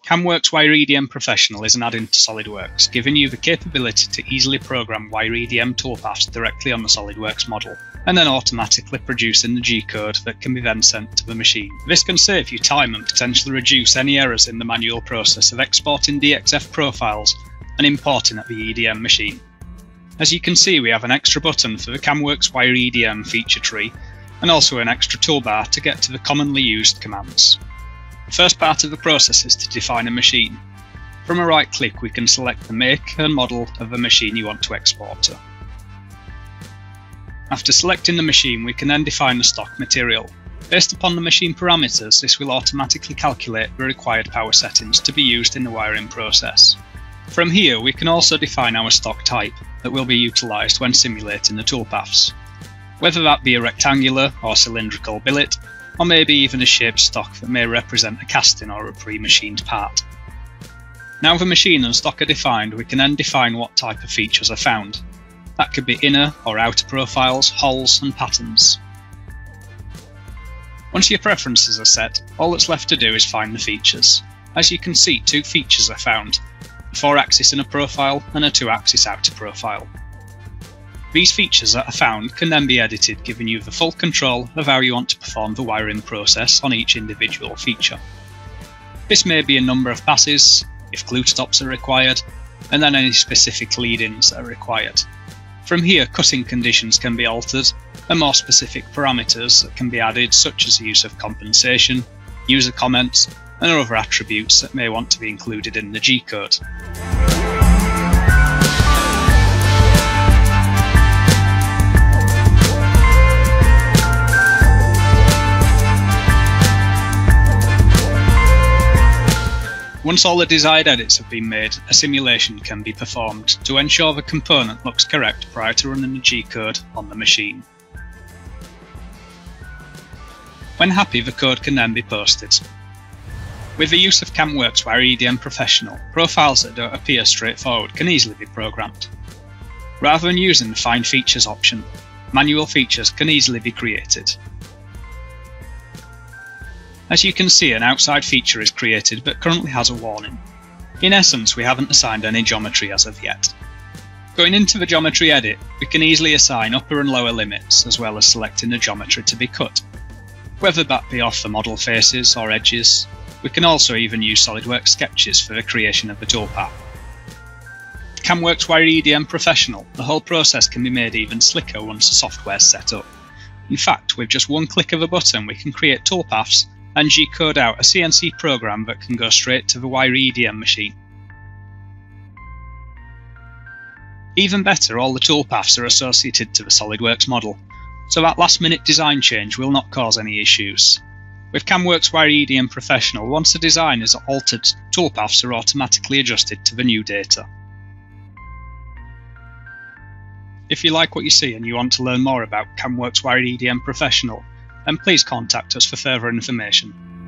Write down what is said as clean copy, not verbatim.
CAMWORKS Wire EDM Professional is an add-in to SolidWorks, giving you the capability to easily program Wire EDM toolpaths directly on the SolidWorks model, and then automatically producing the G-code that can be then sent to the machine. This can save you time and potentially reduce any errors in the manual process of exporting DXF profiles and importing at the EDM machine. As you can see, we have an extra button for the CAMWORKS Wire EDM feature tree, and also an extra toolbar to get to the commonly used commands. The first part of the process is to define a machine. From a right click we can select the make and model of the machine you want to export to. After selecting the machine, we can then define the stock material. Based upon the machine parameters, this will automatically calculate the required power settings to be used in the wiring process. From here we can also define our stock type that will be utilised when simulating the toolpaths, whether that be a rectangular or cylindrical billet, or maybe even a shaped stock that may represent a casting or a pre-machined part. Now the machine and stock are defined, we can then define what type of features are found. That could be inner or outer profiles, holes and patterns. Once your preferences are set, all that's left to do is find the features. As you can see, two features are found, a 4-axis inner profile and a 2-axis outer profile. These features that are found can then be edited, giving you the full control of how you want to perform the wiring process on each individual feature. This may be a number of passes, if glue stops are required, and then any specific lead-ins that are required. From here, cutting conditions can be altered, and more specific parameters that can be added, such as the use of compensation, user comments, and other attributes that may want to be included in the G-code. Once all the desired edits have been made, a simulation can be performed to ensure the component looks correct prior to running the G-code on the machine. When happy, the code can then be posted. With the use of CAMWORKS Wire EDM Professional, profiles that don't appear straightforward can easily be programmed. Rather than using the Find Features option, manual features can easily be created. As you can see, an outside feature is created but currently has a warning. In essence, we haven't assigned any geometry as of yet. Going into the geometry edit, we can easily assign upper and lower limits, as well as selecting the geometry to be cut. Whether that be off the model faces or edges, we can also even use SolidWorks sketches for the creation of the toolpath. CAMWORKS Wire EDM Professional, the whole process can be made even slicker once the software is set up. In fact, with just one click of a button we can create toolpaths and G-code out a CNC program that can go straight to the Wire EDM machine. Even better, all the toolpaths are associated to the SolidWorks model, so that last-minute design change will not cause any issues. With CAMWORKS Wire EDM Professional, once the design is altered, toolpaths are automatically adjusted to the new data. If you like what you see and you want to learn more about CAMWORKS Wire EDM Professional, then please contact us for further information.